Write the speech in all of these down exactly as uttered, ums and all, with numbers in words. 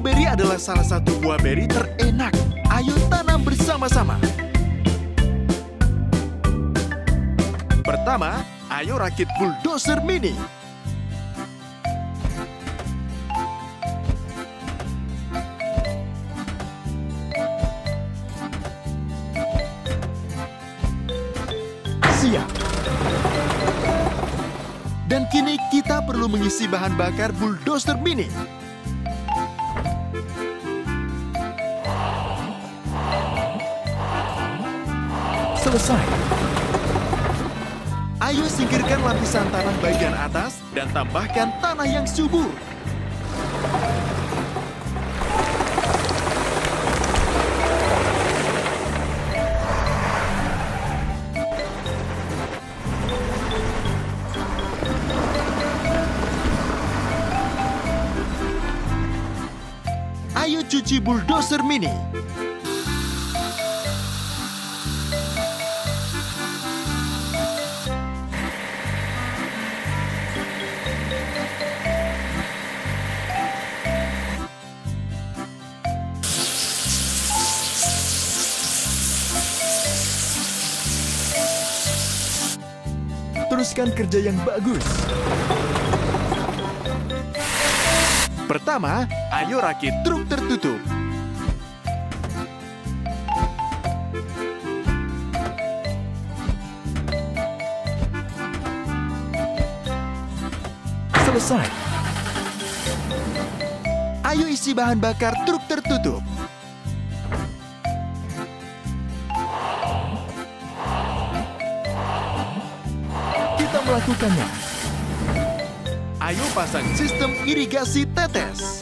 Stroberi adalah salah satu buah beri terenak. Ayo tanam bersama-sama. Pertama, ayo rakit bulldozer mini. Siap. Dan kini kita perlu mengisi bahan bakar bulldozer mini. Selesai. Ayo singkirkan lapisan tanah bagian atas dan tambahkan tanah yang subur. Ayo cuci bulldozer mini. Teruskan kerja yang bagus. Pertama, ayo rakit truk tertutup. Selesai. Ayo isi bahan bakar truk tertutup. Kita melakukannya. Ayo pasang sistem irigasi tetes.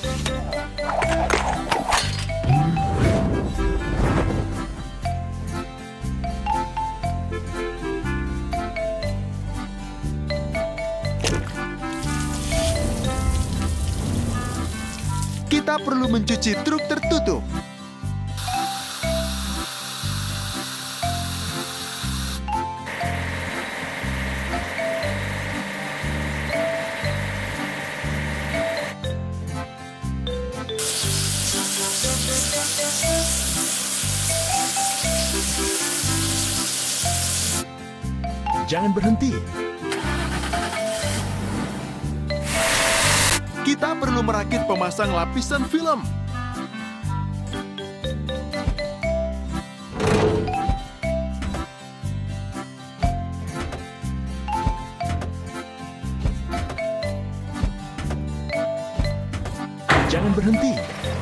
Kita perlu mencuci truk tertutup. Jangan berhenti. Kita perlu merakit pemasang lapisan film. Jangan berhenti.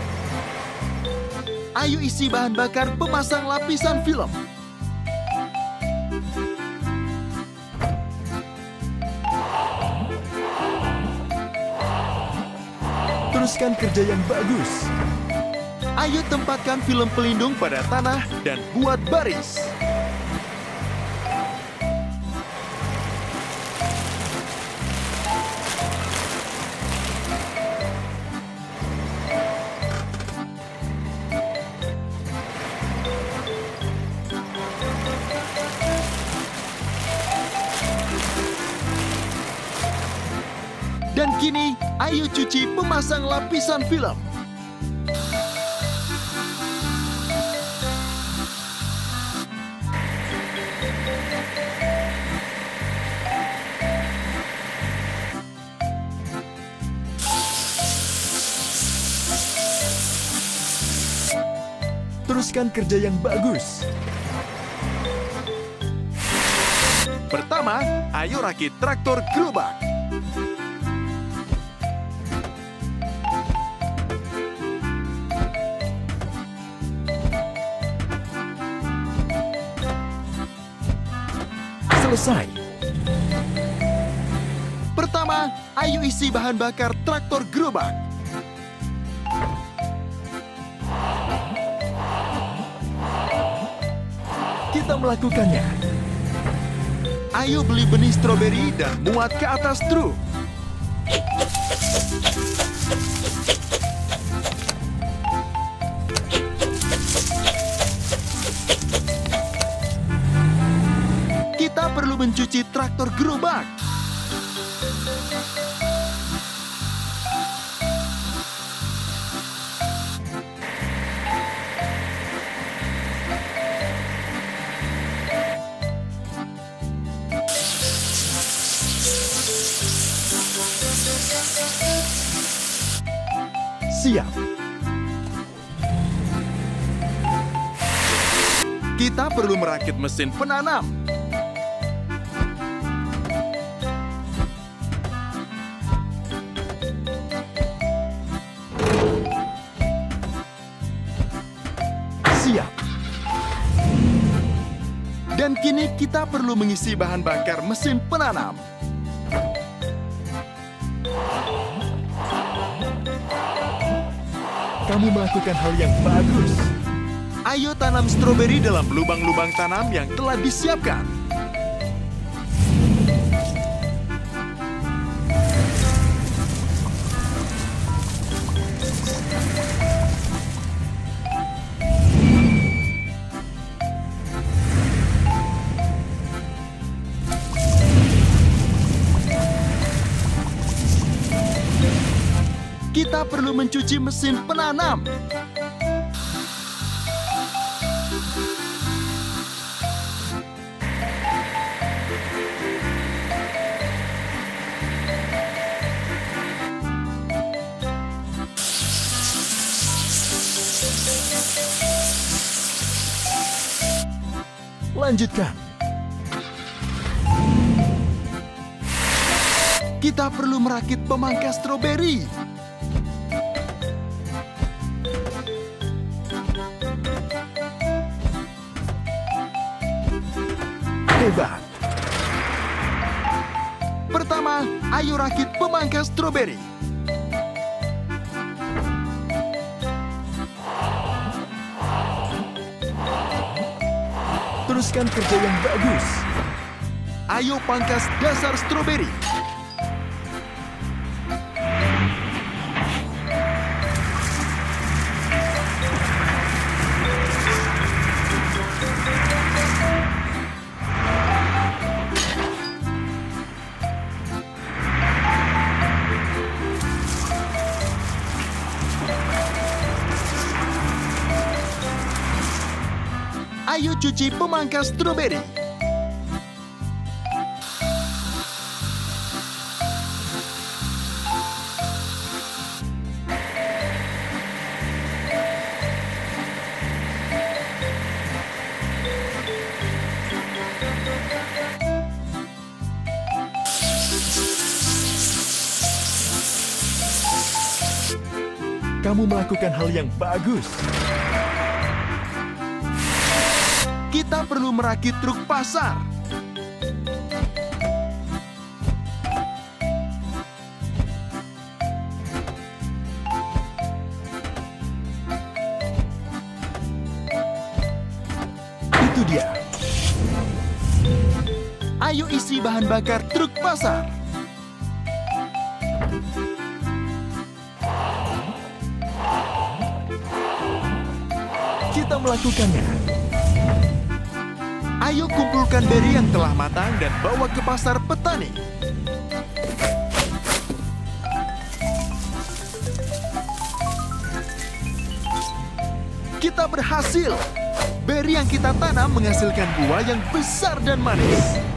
Ayo isi bahan bakar pemasang lapisan film. Teruskan kerja yang bagus. Ayo tempatkan film pelindung pada tanah dan buat baris. Dan kini, ayo cuci pemasang lapisan film. Teruskan kerja yang bagus. Pertama, ayo rakit traktor gerobak. Selesai. Pertama, ayo isi bahan bakar traktor gerobak. Kita melakukannya. Ayo beli benih stroberi dan muat ke atas truk. Kita perlu mencuci traktor gerobak. Siap. Kita perlu merakit mesin penanam. Siap. Dan kini kita perlu mengisi bahan bakar mesin penanam. Kamu melakukan hal yang bagus. Ayo tanam stroberi dalam lubang-lubang tanam yang telah disiapkan. Kita perlu mencuci mesin penanam. Lanjutkan. Kita perlu merakit pemangkas stroberi. Hebat. Pertama, ayo rakit pemangkas stroberi. Teruskan kerja yang bagus. Ayo pangkas dasar stroberi. Ayo cuci pemangkas stroberi. Kamu melakukan hal yang bagus. Kita perlu merakit truk pasar. Itu dia. Ayo isi bahan bakar truk pasar. Kita melakukannya. Ayo kumpulkan beri yang telah matang dan bawa ke pasar petani. Kita berhasil. Beri yang kita tanam menghasilkan buah yang besar dan manis.